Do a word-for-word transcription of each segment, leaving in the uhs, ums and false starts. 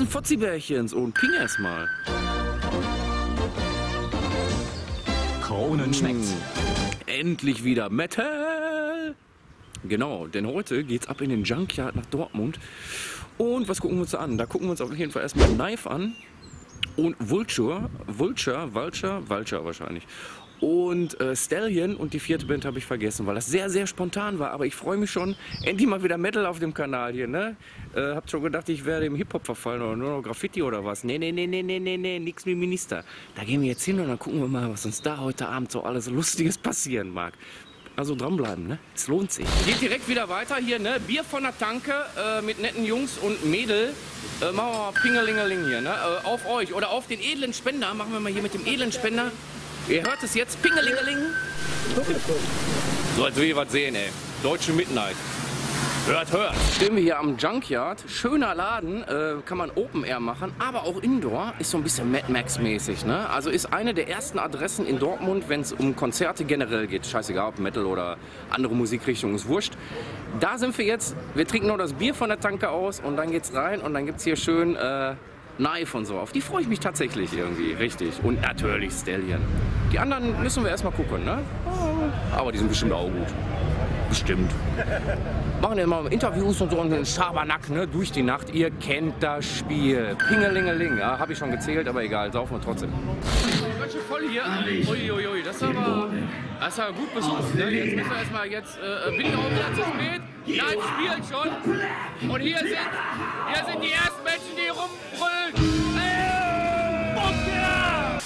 Fotzibärchens und Ping erstmal. Kronen schmeckt's. Endlich wieder Metal! Genau, denn heute geht's ab in den Junkyard nach Dortmund. Und was gucken wir uns da an? Da gucken wir uns auf jeden Fall erstmal Knife an. Und Vulture, Vulture, Vulture, Vulture wahrscheinlich. Und äh, Stallion und die vierte Band habe ich vergessen, weil das sehr, sehr spontan war. Aber ich freue mich schon, endlich mal wieder Metal auf dem Kanal hier, ne? Äh, hab schon gedacht, ich werde im Hip-Hop verfallen oder nur noch Graffiti oder was. Nee, nee, nee, nee, nee, nee, nee, nix wie Minister. Da gehen wir jetzt hin und dann gucken wir mal, was uns da heute Abend so alles Lustiges passieren mag. Also dranbleiben, ne? Es lohnt sich. Geht direkt wieder weiter hier, ne? Bier von der Tanke äh, mit netten Jungs und Mädel. Äh, machen wir mal Pingelingeling hier, ne? Äh, auf euch oder auf den edlen Spender. Machen wir mal hier mit dem edlen Spender. Ihr hört es jetzt, Pingelingeling. So, als will ich was sehen, ey. Deutsche Midnight. Hört, hört. Stehen wir hier am Junkyard. Schöner Laden, äh, kann man Open Air machen, aber auch Indoor. Ist so ein bisschen Mad Max mäßig, ne? Also ist eine der ersten Adressen in Dortmund, wenn es um Konzerte generell geht. Scheißegal, ob Metal oder andere Musikrichtungen, ist wurscht. Da sind wir jetzt. Wir trinken noch das Bier von der Tanke aus und dann geht's rein und dann gibt's hier schön äh, Knife und so. Auf die freue ich mich tatsächlich irgendwie, richtig. Und natürlich Stallion. Die anderen müssen wir erstmal gucken, ne? Aber die sind bestimmt auch gut. Bestimmt. Machen ja immer Interviews und so und einen Schabernack, ne? Durch die Nacht. Ihr kennt das Spiel. Pingelingeling, ja, habe ich schon gezählt, aber egal, saufen wir trotzdem. Ganz schön voll hier. Uiuiui, ui, das ist aber, das ist aber gut besucht. Ne? Jetzt müssen wir erstmal, jetzt äh, bin ich auch wieder zu spät. Nein, spielt schon. Und hier sind, hier sind die ersten Menschen, die rumbrüllen. Hey, Bock, ja!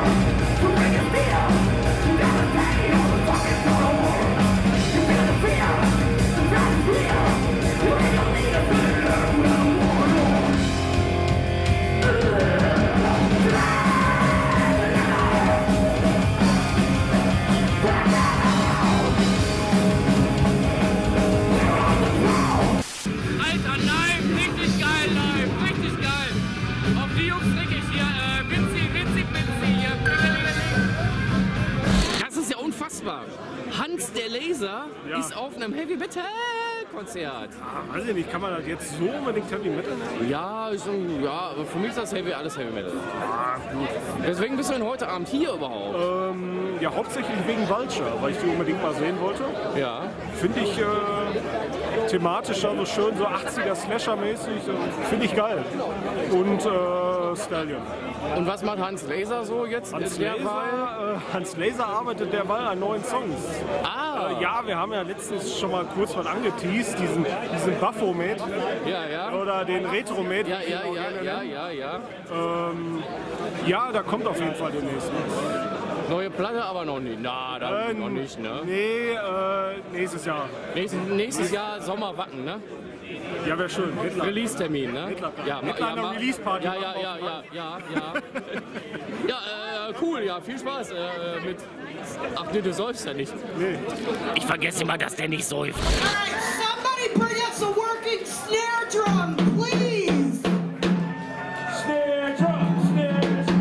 Hans der Laser ja. ist auf einem Heavy Metal Konzert. Ja, weiß ich nicht, kann man das jetzt so unbedingt Heavy Metal nennen? Ja, ist ein, ja, aber für mich ist das Heavy, alles Heavy Metal. Ja, gut. Deswegen bist du denn heute Abend hier überhaupt? Ähm, ja, hauptsächlich wegen Vulture, weil ich die unbedingt mal sehen wollte. Ja. Finde ich äh, thematisch also schön, so achtziger Slasher-mäßig, finde ich geil. Und äh, Stallion. Und was macht Hans Laser so jetzt Hans in der Laser, Wahl? äh, Hans Laser arbeitet derweil an neuen Songs. Ah! Äh, ja, wir haben ja letztens schon mal kurz was angeteased, diesen, diesen Baphomet. Ja, ja. Oder den Retromet. Ja, ja, ja, ja, ja, ja. Ähm, ja, da kommt auf jeden Fall demnächst was. Neue Platte aber noch nicht. Na, dann Äh, noch nicht, ne? Nee, äh, nächstes Jahr. Nächstes, nächstes Jahr Sommer Wacken, ne? Ja, wäre schön. Hitler. Release-Termin, ne? Hitler. Ja, ma- Hitler ja, eine ma- Release-Party ja, machen ja, wir ja, auf ja, ja, ja. Ja, äh, cool, ja, viel Spaß äh, mit. Ach nee, du säufst ja nicht. Nee. Ich vergesse immer, dass der nicht säuft. Alright, somebody bring us a working snare drum, please! Snare drum, snare drum.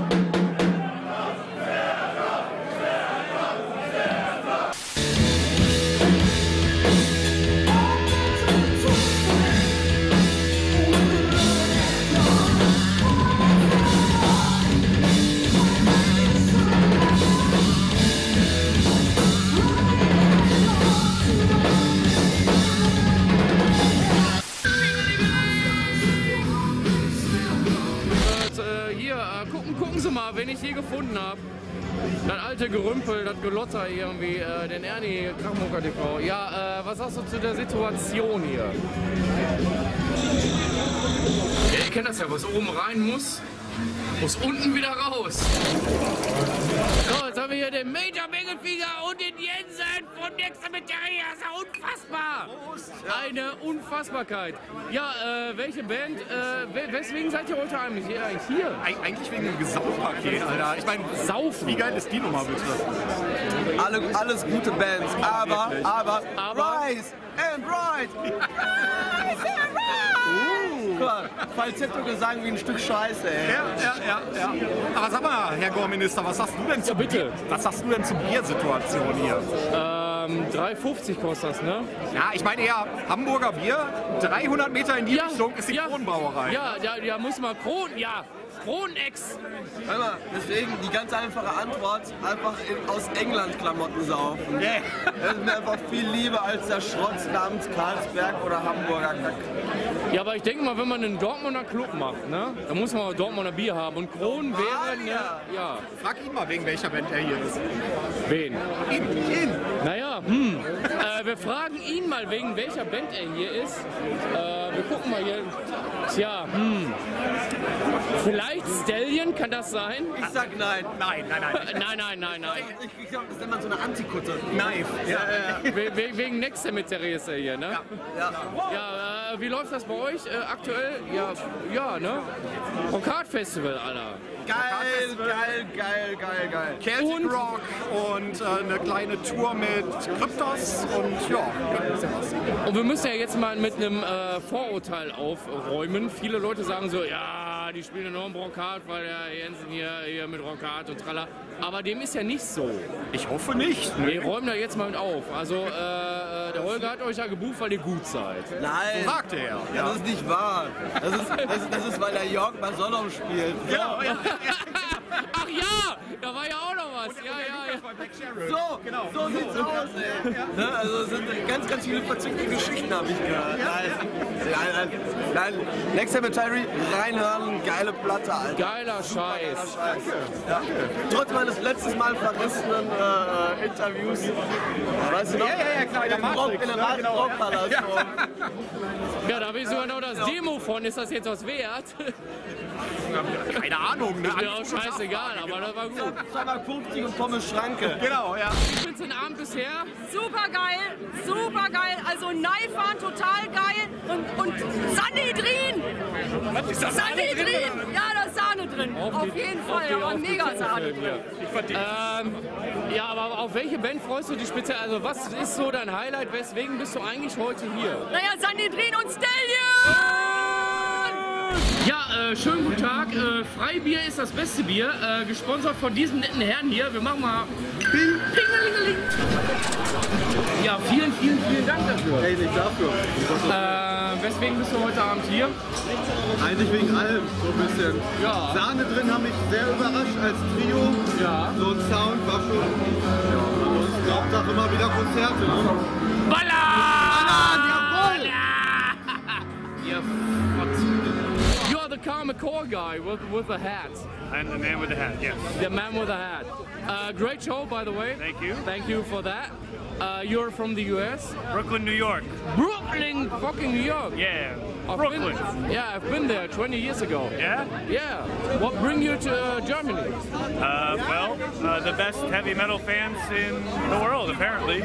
Gucken Sie mal, wen ich hier gefunden habe. Das alte Gerümpel, das Gelotter irgendwie, äh, den Ernie Krachmucker T V. Ja, äh, was sagst du zu der Situation hier? Ja, ihr kennt das ja, was oben rein muss, muss unten wieder raus. So, jetzt haben wir hier den Major Mengenfieger und den Jensen von Next Cemetery. Das ist ja unfassbar. Eine Unfassbarkeit. Ja, äh, welche Band, äh, weswegen seid ihr heute eigentlich hier? Eigentlich hier? Eig eigentlich wegen dem Gesamtpaket, Alter. Ich meine, Saufen. wie geil ist die Nummer bitte? Alle, alles gute Bands, aber, wirklich. aber, Aber? Rise and Ride! Rise and Ride! Guck mal, Falsetto-Gesang wie ein Stück Scheiße, ey. Ja, ja, ja, ja. Aber sag mal, Herr Gorminister, was sagst du denn zu Ja, bitte. Was sagst du denn zur Biersituation hier? Äh, Ähm, drei fünfzig kostet das, ne? Ja, ich meine eher Hamburger Bier. dreihundert Meter in die Richtung ist die ja, Kronenbrauerei. Ja, ja, ja, muss mal Kronen, ja, Kronex. Hör mal, deswegen die ganz einfache Antwort, einfach in, aus England Klamotten saufen. Yeah. Das ist mir einfach viel lieber als der Schrott namens Karlsberg oder Hamburger Kack. Ja, aber ich denke mal, wenn man einen Dortmunder Club macht, ne, dann muss man auch Dortmunder Bier haben. Und Kronen wäre, ne, ja. Frag ihn mal, wegen welcher Band er hier ist. Wen? Ihn, ihn. Naja, hm. Äh, wir fragen ihn mal, wegen welcher Band er hier ist. Äh, wir gucken mal hier. Tja, hm. Vielleicht Stallion, kann das sein? Ich sag nein. Nein, nein, nein. Nein, nein, nein, nein. Ich, ich glaube, das nennt man so eine Antikutte. Knife. Ja, ja. We we wegen Next Cemetery ist er hier, ne? Ja. Ja, äh, wie läuft das bei euch äh, aktuell? Ja, ja, ne? Rockart Festival, Alter. Geil, geil, geil, geil, geil. Celtic Und- Rock und äh, eine kleine Tour mit Kryptos und ja, ein bisschen was. Und wir müssen ja jetzt mal mit einem äh, Vorurteil aufräumen. Viele Leute sagen so, ja, die spielen nur im Rockart, weil der Jensen hier, hier mit Rockart und tralla. Aber dem ist ja nicht so. Ich hoffe nicht. Wir räumen da jetzt mal mit auf. Also äh, der Holger hat euch ja gebucht, weil ihr gut seid. Nein. Sagte er. Ja, das ist nicht wahr. Das ist, das, das ist weil der Jörg bei Solom spielt. Genau, ja. Ach ja, da war ja auch noch was. Ja, ja, ja. So, Genau. so sieht's aus, ey. Ne, also es sind ganz, ganz viele verzückte Geschichten, habe ich gehört. Nein, nein, nein. Next Cemetery, reinhören, geile Platte, Alter. Geiler Scheiß. Scheiß. Ja. Trotz meines letztes Mal verrissenen äh, Interviews, weißt du noch? Ja, ja, ja, klar, in der dem Rock, Matrix, in dem ne, genau. Rockpalast. Ja, da habe ich sogar noch das Demo von. Ist das jetzt was wert? Keine Ahnung. Ne? Ist mir auch scheißegal, aber das war gut. zwei Mark fünfzig und Pommes Schranke. Genau, ja. Wie findest du den Abend bisher? Super geil, super geil. Also Knife waren total geil und, und Sanhedrin. Was ist das? Sanhedrin, ja, da ist Sahne drin. Auf, die- jeden auf Fall, die- da war auf die mega Sahne Titelfilme, drin. ja. Ich fand die Ähm, ja, aber auf welche Band freust du dich speziell? Also was ist so dein Highlight? Weswegen bist du eigentlich heute hier? Naja, Sanhedrin und Stallion! Ja, äh, schönen guten Tag. Äh, Freibier ist das beste Bier. Äh, gesponsert von diesem netten Herrn hier. Wir machen mal Ping, Pingelingeling. Ja, vielen, vielen, vielen Dank dafür. Hey, nicht dafür. Äh, weswegen bist du heute Abend hier? Eigentlich wegen allem so ein bisschen. Ja. Sahne drin haben mich sehr überrascht als Trio. Ja. So ein Sound war schon. Ja, ansonsten Hauptsache immer wieder Konzerte. Ne? Ballern! Jawohl! Ja, Gott. You're the Carl McCall guy with, with the hat. I'm the man with the hat, yes. The man with the hat. Uh, great show, by the way. Thank you. Thank you for that. Uh, you're from the U S? Brooklyn, New York. Brooklyn, fucking New York. Yeah. I've Brooklyn. Been, yeah, I've been there twenty years ago. Yeah? Yeah. What bring you to uh, Germany? Uh, well, uh, the best heavy metal fans in the world, apparently.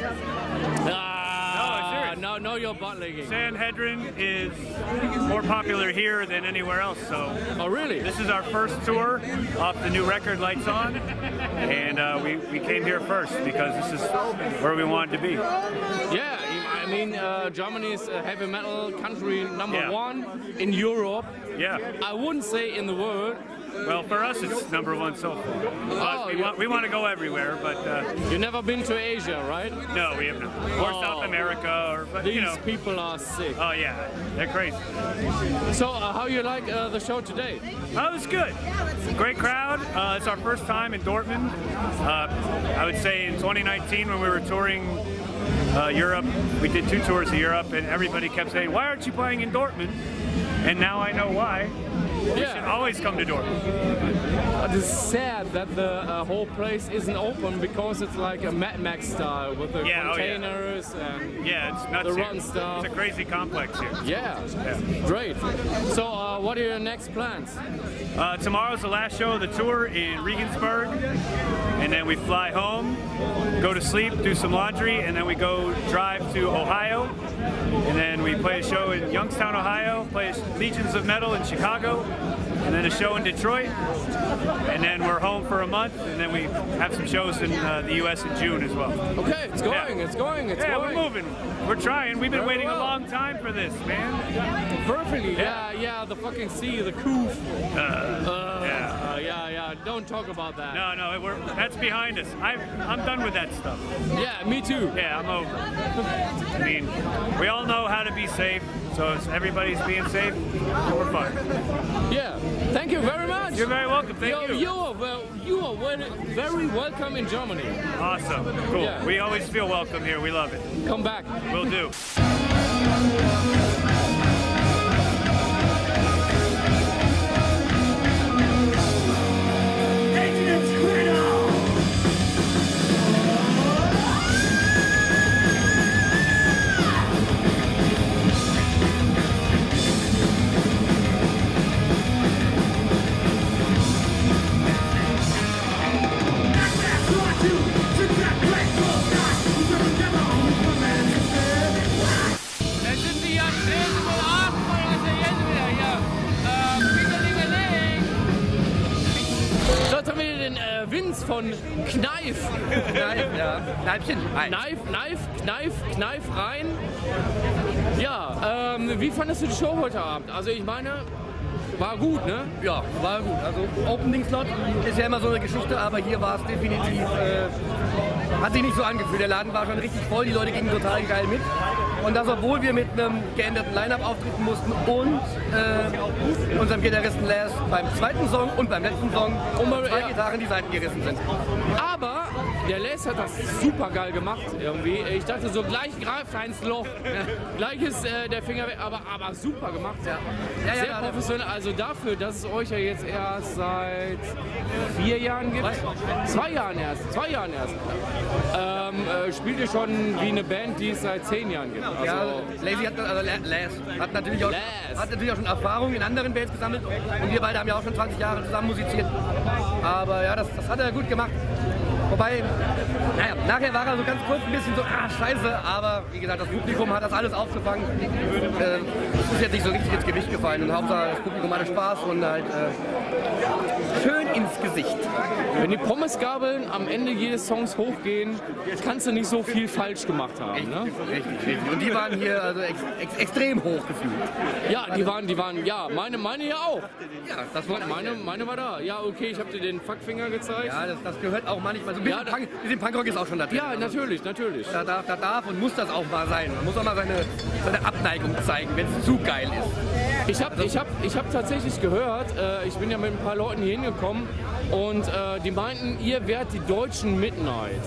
Ah, serious. no, no, you're bootlegging. Sanhedrin is more popular here than anywhere else, so Oh, really? this is our first tour off the new record, Lights On, and uh, we, we came here first because this is where we wanted to be. Yeah, I mean, uh, Germany is a heavy metal country number Yeah. one in Europe. Yeah. I wouldn't say in the world. Well, for us, it's number one so far. But Oh, we, yeah. want, we want to go everywhere, but uh, You've never been to Asia, right? no, we have not. Or Oh. South America, or but These you know. people are sick. Oh yeah, they're crazy. So, uh, how you like uh, the show today? Oh, it was good. Great crowd. Uh, it's our first time in Dortmund. Uh, I would say in twenty nineteen when we were touring uh, Europe, we did two tours of Europe, and everybody kept saying, "Why aren't you playing in Dortmund?" And now I know why. You should Yeah. always come to Dortmund. It is sad that the uh, whole place isn't open because it's like a Mad Max style with the Yeah, oh, yeah. containers and Yeah, it's nuts the here. rotten stuff. It's a crazy complex here. Yeah, Yeah. great. So, uh, what are your next plans? Uh, tomorrow's the last show of the tour in Regensburg, and then we fly home, go to sleep, do some laundry, and then we go drive to Ohio, and then we play a show in Youngstown, Ohio, play Legions of Metal in Chicago, and then a show in Detroit, and then we're home for a month, and then we have some shows in uh, the U S in June as well. Okay, it's going, yeah. it's going, it's yeah, going. we're moving. We're trying. We've been Very waiting well. a long time for this, man. Perfectly. Yeah, yeah, yeah the fucking sea, the coof. Uh, uh, yeah. Uh, yeah, yeah. Don't talk about that. No, no, we're, that's behind us. I, I'm done with that stuff. Yeah, me too. Yeah, I'm over. I mean, we all know how to be safe, so if everybody's being safe, we're fine. Yeah. Thank you very much. You're very welcome. Thank You're, you. You are, well, you are very, very welcome in Germany. Awesome. Cool. Yeah. We always feel welcome here. We love it. Come back. Will do. Vince von Kneif. Kneif, ja. Kneifchen. Kneif, Kneif, Kneif, Kneif rein. Ja, ähm, wie fandest du die Show heute Abend? Also ich meine, war gut, ne? Ja, war gut. Also Opening-Slot ist ja immer so eine Geschichte, aber hier war es definitiv, äh, hat sich nicht so angefühlt. Der Laden war schon richtig voll, die Leute gingen total geil mit. Und das, obwohl wir mit einem geänderten Line-Up auftreten mussten und äh, unserem Gitarristen Lars beim zweiten Song und beim letzten Song um zwei ja. Gitarren die Seiten gerissen sind. Aber der Les hat das super geil gemacht irgendwie. Ich dachte so, gleich greift Heinz Loch, gleich ist äh, der Finger weg, aber, aber super gemacht. Ja. Ja, ja, Sehr ja, professionell, also dafür, dass es euch ja jetzt erst seit vier Jahren gibt. Zwei, zwei Jahren erst, zwei Jahren erst. Ähm, äh, spielt ihr schon wie eine Band, die es seit zehn Jahren gibt. Also, ja, Lazy hat, also Les hat natürlich, auch, hat natürlich auch schon Erfahrung in anderen Bands gesammelt und wir beide haben ja auch schon zwanzig Jahre zusammen musiziert. Aber ja, das, das hat er gut gemacht. Wobei, naja, nachher war er so ganz kurz ein bisschen so, ah, scheiße, aber wie gesagt, das Publikum hat das alles aufgefangen. Äh, es ist jetzt nicht so richtig ins Gewicht gefallen und Hauptsache das Publikum hatte Spaß und halt äh, schön ins Gesicht. Wenn die Pommesgabeln am Ende jedes Songs hochgehen, kannst du nicht so viel falsch gemacht haben. Richtig, ne? richtig, richtig. Und die waren hier also ex ex extrem hoch gefühlt. Ja, die waren, die waren, ja, meine, meine ja auch. Ja, das war meine, meine war da. Ja, okay, ich habe dir den Fuckfinger gezeigt. Ja, das, das gehört auch manchmal. So ein bisschen, ja, Punk, bisschen Punkrock ist auch schon da drin. Ja, natürlich, natürlich. Da darf, da darf und muss das auch mal sein. Man muss auch mal seine, seine Abneigung zeigen, wenn es zu geil ist. Ich habe also, ich hab, ich hab tatsächlich gehört, äh, ich bin ja mit ein paar Leuten hier hingekommen und äh, die meinten, ihr wärt die deutschen Midnight.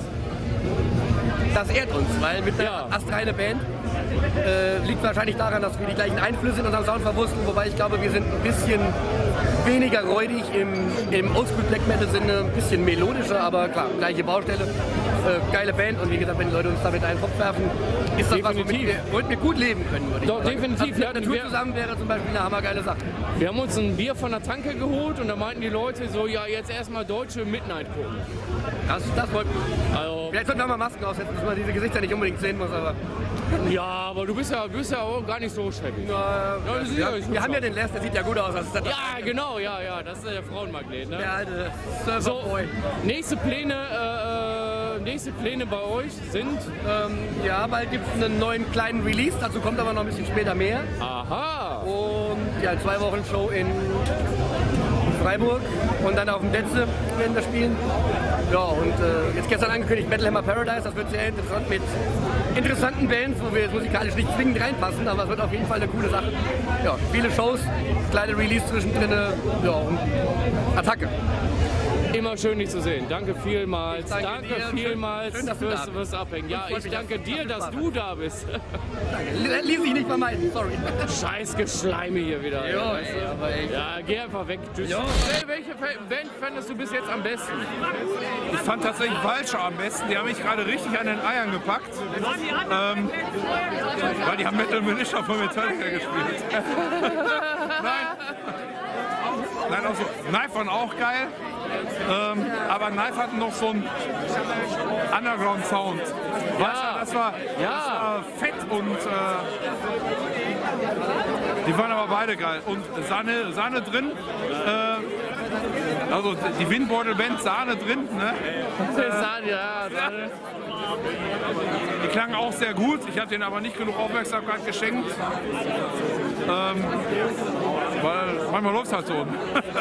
Das ehrt uns, weil mit einer ja. astreine Band äh, liegt wahrscheinlich daran, dass wir die gleichen Einflüsse in unserem Sound verwurzeln, wobei ich glaube, wir sind ein bisschen weniger räudig im, im Oldschool Black Metal Sinne, ein bisschen melodischer, aber klar, gleiche Baustelle, äh, geile Band und wie gesagt, wenn die Leute uns damit einen Kopf werfen, ist das definitiv was, womit wir, womit wir gut leben können, würde ich Doch, sagen. Definitiv. Das, das Tour zusammen wäre zum Beispiel eine hammergeile Sache. Wir haben uns ein Bier von der Tanke geholt und da meinten die Leute so, ja, jetzt erstmal deutsche Midnight gucken. Das, das wollten wir. Also, vielleicht sollten wir mal Masken aufsetzen, dass man diese Gesichter nicht unbedingt sehen muss, aber... Ja, aber du bist ja, du bist ja auch gar nicht so schäbig. Ja, ja, ja, wir, wir haben ja den Les, der sieht ja gut aus. Das das ja, genau, ja, ja, das ist der Frauenmagnet, ne? Der alte Surferboy. So, nächste Pläne, äh, nächste Pläne bei euch sind? Ähm, ja, bald gibt es einen neuen kleinen Release, dazu kommt aber noch ein bisschen später mehr. Aha. Und ja, zwei Wochen Show in Freiburg und dann auf dem Detze werden wir spielen. Ja, und äh, jetzt gestern angekündigt Metal Hammer Paradise, das wird sehr interessant mit interessanten Bands, wo wir jetzt musikalisch nicht zwingend reinpassen, aber es wird auf jeden Fall eine coole Sache. Ja, viele Shows, kleine Release zwischendrin, ja, und Attacke. Immer schön, dich zu sehen. Danke vielmals. Danke, danke dir. vielmals schön, fürs, fürs Abhängen. Ja, ich danke dir, dass du da bist. Danke. Ließ sich nicht vermeiden, sorry. Scheiß Geschleime hier wieder. Jo, ja, ey, aber echt. Ja, geh einfach weg. Tschüss. Hey, welche Band fandest du bis jetzt am besten? Ich fand tatsächlich Vulture am besten. Die haben mich gerade richtig an den Eiern gepackt. Ähm, weil die haben Metal Militia von Metallica gespielt. Nein. Nein, auch so. Knife waren auch geil. Ähm, aber Knife hatten noch so einen Underground-Sound. Ja. das war, Ja. das war fett und äh, die waren aber beide geil. Und Sahne, Sahne drin, äh, also die Windbeutelband, Sahne drin, ne? Sahne, ja, Sahne. Die klangen auch sehr gut, ich habe denen aber nicht genug Aufmerksamkeit geschenkt. Ähm, weil manchmal läuft es halt so.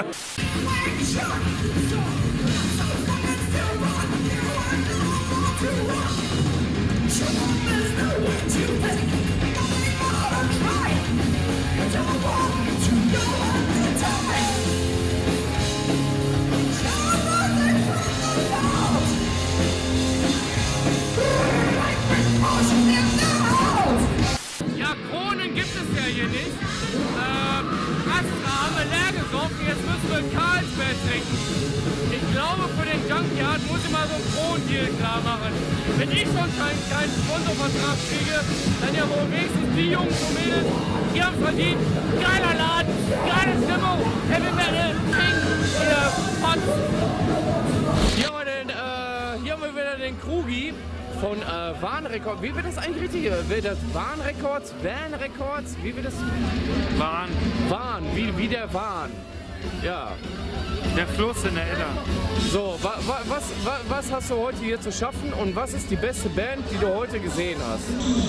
Ja, Kronen gibt es ja hier nicht. Ähm, Astra haben wir leer gesoffen, jetzt müssen wir Karlsberg trinken. Ich glaube, für den Junkyard muss ich mal so einen Kronendeal klar machen. Wenn ich schon keinen, keinen Sponsorvertrag kriege, dann ja wohl wenigstens die Jungs und Mädels, die haben verdient. Geiler Laden, geile Stimmung, Heavy Metal, Pink oder Hot. Hier haben wir, den, äh, hier haben wir wieder den Krugi von äh, Van Records. Wie wird das eigentlich richtig? Wird das Van Records? Van Records? Wie wird das? Van. Van, wie, wie der Van. Ja. Der Fluss in der Edda. So, wa, wa, was, wa, was hast du heute hier zu schaffen und was ist die beste Band, die du heute gesehen hast?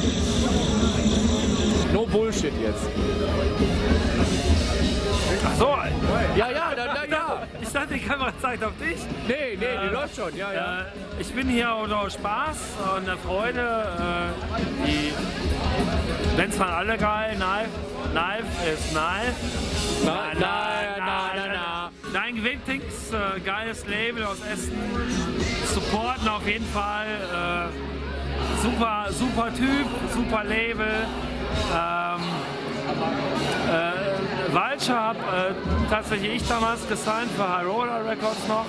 No Bullshit jetzt. Ach so. Ja, ja, da, da, ja. Ich dachte, die Kamera zeigt auf dich. Nee, nee, die Äh, läuft schon, ja, ja. Äh, ich bin hier aus Spaß und der Freude. Äh, die Bands waren alle geil. Knife, Knife ist Knife. Na, na, na, na, na. Dein Gewinntix, äh, geiles Label aus Essen. Supporten auf jeden Fall. Äh, super, super Typ, super Label. Ähm, äh, Vulture habe äh, tatsächlich ich damals gesigned für High Roller Records noch.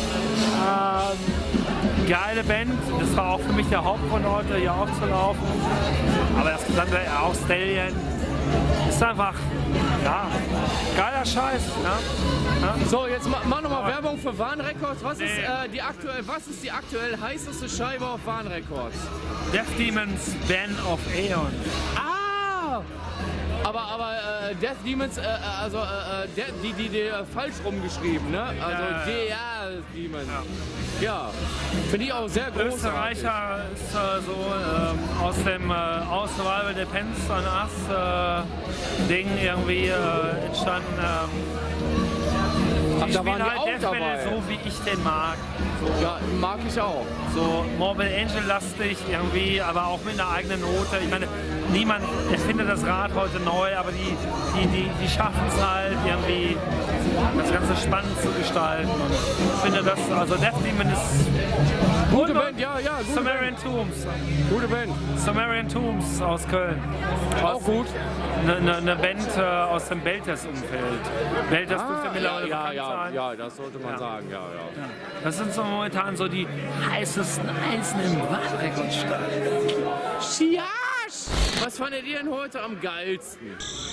Ähm, geile Band, das war auch für mich der Hauptgrund heute hier aufzulaufen. Aber das gesamte auch Stallion ist einfach, ja, geiler Scheiß. Ja? Ja? So, jetzt ma, mach nochmal Werbung für Van Records. Was ist, äh, die aktuell, was ist die aktuell heißeste Scheibe auf Van Records? Death Demons Band of Aeon. Ah! Aber, aber äh, Death Demons, äh, also äh, De die, die, die äh, falsch rumgeschrieben, ne? Also Ja. D R Demons. Ja, ja. Finde ich auch sehr großartig. Österreicher ist äh, so ähm, aus dem äh, Auswahl Depends on Us äh, Ding irgendwie äh, entstanden. Ähm, Ach, ich da spiele waren die halt auch Death Metal dabei. so, wie ich den mag. So, Ja, mag ich auch. so Morbid Angel-lastig irgendwie, aber auch mit einer eigenen Note. Ich meine, niemand erfindet das Rad heute neu, aber die, die, die, die schaffen es halt irgendwie, das Ganze spannend zu gestalten. Und ich finde das, also Death Demon ist Gute Und- Band, ja, ja, gute Sumerian Band. Tombs. Gute Band. Sumerian Tombs aus Köln. Auch gut. Eine ne, ne Band äh, aus dem Belters-Umfeld. Belters dürfte Ah, ja, mittlerweile ja, bekannt ja, sein. ja, das sollte man Ja. sagen, ja, ja. Das sind so momentan so die heißesten Eisen im Wahlrekordstall. Schiasch! Was fandet ihr denn heute am geilsten?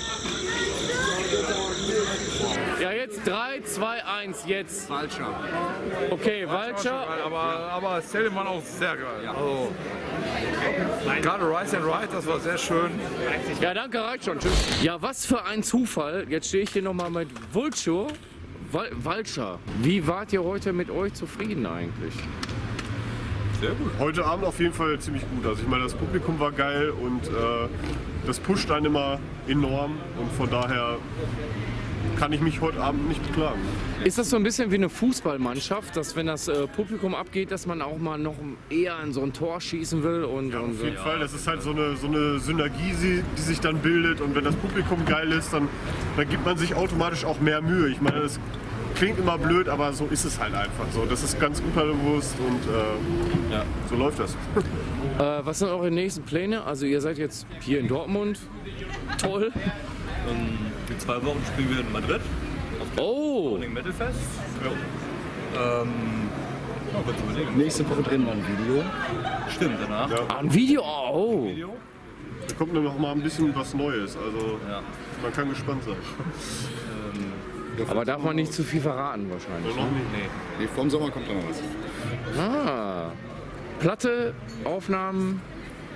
Ja, jetzt drei, zwei, eins, jetzt. Vulture. Okay, Vulture. Aber, aber Stallion waren auch sehr geil. Also, gerade Rise and Ride, das war sehr schön. Ja, danke, reicht schon. Tschüss. Ja, was für ein Zufall. Jetzt stehe ich hier nochmal mit Vulture. Val- Vulture. Wie wart ihr heute mit euch zufrieden eigentlich? Sehr gut. Heute Abend auf jeden Fall ziemlich gut. Also ich meine, das Publikum war geil und äh, das pusht einen immer enorm und von daher kann ich mich heute Abend nicht beklagen. Ist das so ein bisschen wie eine Fußballmannschaft, dass wenn das äh, Publikum abgeht, dass man auch mal noch eher in so ein Tor schießen will? Und, Ja, und auf jeden Fall. Das ist halt so eine, so eine Synergie, die die sich dann bildet und wenn das Publikum geil ist, dann, dann gibt man sich automatisch auch mehr Mühe. Ich meine, das klingt immer blöd, aber so ist es halt einfach so. Das ist ganz unterbewusst und äh, ja, so läuft das. Äh, was sind eure nächsten Pläne? Also ihr seid jetzt hier in Dortmund. Toll. In zwei Wochen spielen wir in Madrid Oh. im Metal Fest. Ja. Ähm, ja, kurz überlegen. Nächste Woche drehen wir ein Video. Stimmt, danach. Ja. Ah, ein Video? Oh. Video. Da kommt dann noch mal ein bisschen was Neues. Also Ja. man kann gespannt sein. Aber darf man nicht zu viel verraten wahrscheinlich. Noch nicht. Nee. Nee, vor dem Sommer kommt da noch was. Ah. Platte, Aufnahmen.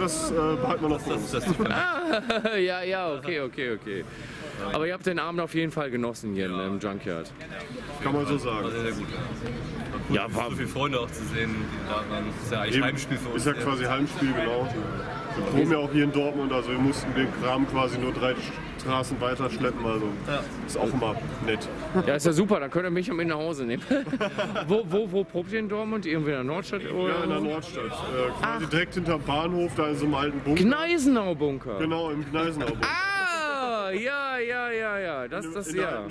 das äh, behalten wir noch für uns. Ah, ja, ja, okay, okay, okay. Aber ihr habt den Abend auf jeden Fall genossen hier ja. im Junkyard. Kann man so sagen. War sehr, sehr gut. Cool, ja, war so viele Freunde auch zu sehen, die da waren. Das ist ja eigentlich Eben, Heimspiel für uns. Ist ja quasi Heimspiel, genau. Wir wohnen ja auch hier in Dortmund, also wir mussten den Kram quasi nur drei Straßen weiter schleppen, also ja. Ist auch immer nett. Ja, ist ja super, dann könnt ihr mich mit nach Hause nehmen. wo, wo, wo probt ihr in Dortmund? Irgendwie in der Nordstadt? Oder? Ja, in der Nordstadt. Äh, quasi direkt hinterm Bahnhof, da in so einem alten Bunker. Gneisenau-Bunker? Genau, im Gneisenau-Bunker. Ah, ja, ja, ja, ja, das, in, das, in ja.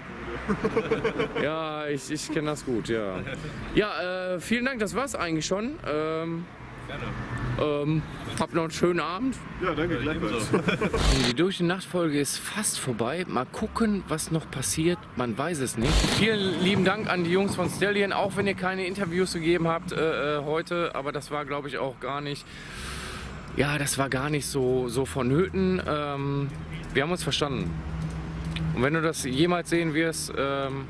Ja, ich, ich kenne das gut, ja. Ja, äh, vielen Dank, das war's eigentlich schon. Ähm, Gerne. Ähm, habt noch einen schönen Abend. Ja, danke, gleichfalls. Die Durch die Nacht-Folge ist fast vorbei. Mal gucken, was noch passiert. Man weiß es nicht. Vielen lieben Dank an die Jungs von Stallion, auch wenn ihr keine Interviews gegeben habt äh, heute. Aber das war, glaube ich, auch gar nicht... Ja, das war gar nicht so, so vonnöten. Ähm, wir haben uns verstanden. Und wenn du das jemals sehen wirst... Ähm,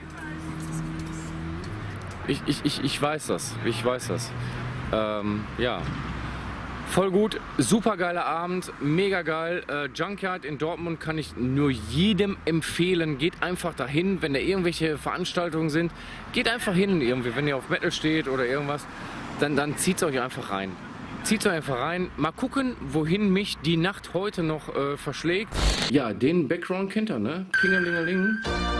ich, ich, ich, ich weiß das. Ich weiß das. Ähm, ja. Voll gut, super geiler Abend, mega geil. Äh, Junkyard in Dortmund kann ich nur jedem empfehlen. Geht einfach dahin, wenn da irgendwelche Veranstaltungen sind. Geht einfach hin irgendwie, wenn ihr auf Metal steht oder irgendwas. Dann, dann zieht es euch einfach rein. Zieht es euch einfach rein. Mal gucken, wohin mich die Nacht heute noch äh, verschlägt. Ja, den Background kennt ihr, ne? Klingelingeling.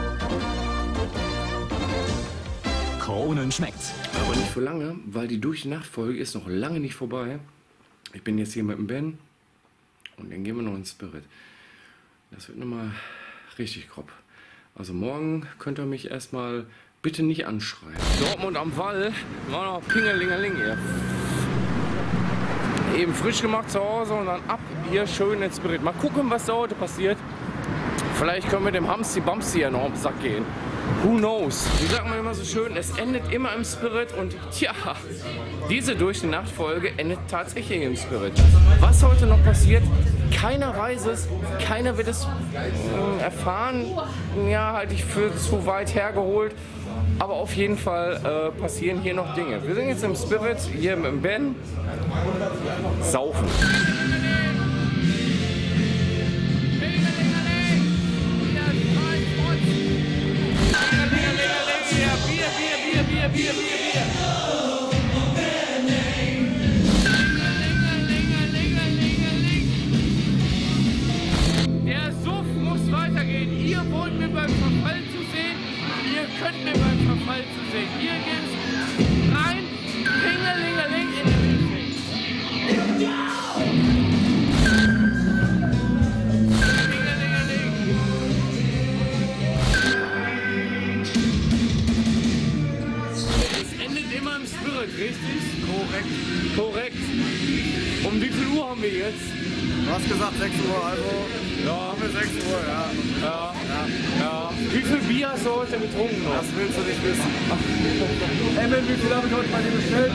Kronen schmeckt's. Aber nicht für lange, weil die Durch die Nacht-Folge ist noch lange nicht vorbei. Ich bin jetzt hier mit dem Ben und dann gehen wir noch ins Spirit. Das wird nochmal richtig grob. Also morgen könnt ihr mich erstmal bitte nicht anschreien. Dortmund am Wall, war noch Pingelingeling hier. Eben frisch gemacht zu Hause und dann ab hier schön ins Spirit. Mal gucken, was da heute passiert. Vielleicht können wir dem Hamsti Bamsti ja noch auf den Sack gehen. Who knows? Wie sagt man immer so schön, es endet immer im Spirit und tja, diese Durch die Nacht-Folge endet tatsächlich im Spirit. Was heute noch passiert, keiner weiß es, keiner wird es äh, erfahren. Ja, halte ich für zu weit hergeholt. Aber auf jeden Fall äh, passieren hier noch Dinge. Wir sind jetzt im Spirit, hier mit dem Ben. Saufen. Bier, Bier, Bier, Bier. Der Suff muss weitergehen. Ihr wollt mir beim Verfall zu sehen. Ihr könnt mir beim Verfall zu sehen. Hier geht's rein. Ringelingeling in den Milchshake. Richtig? Korrekt. Korrekt. Um wie viel Uhr haben wir jetzt? Du hast gesagt sechs Uhr, also ja, haben wir sechs Uhr, ja. Ja. Ja. Ja. Wie viel Bier hast du heute getrunken noch? Das willst du nicht wissen. Emil, wie viel habe ich heute bei dir bestellt?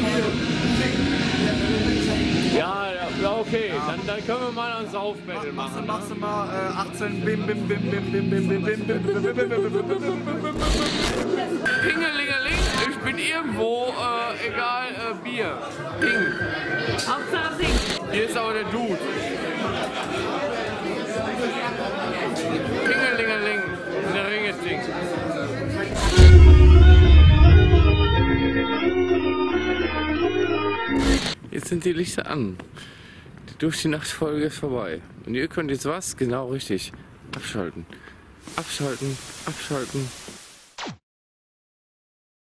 Ja, ja, okay. Ja. Dann, dann können wir mal ein Saufbattle machen. Machst du mal äh, achtzehn Bim Bim Bim Bim Bim Bim Bim Bim Bim Bim Bim Bim. Pingelingeling, ich bin irgendwo, äh, egal, äh, Bier. Ping. Hauptsache Ding. Hier ist aber der Dude. Pingelingeling, der Ringeting. Jetzt sind die Lichter an. Die Durch die Nacht-Folge ist vorbei. Und ihr könnt jetzt was? Genau richtig. Abschalten. Abschalten. Abschalten.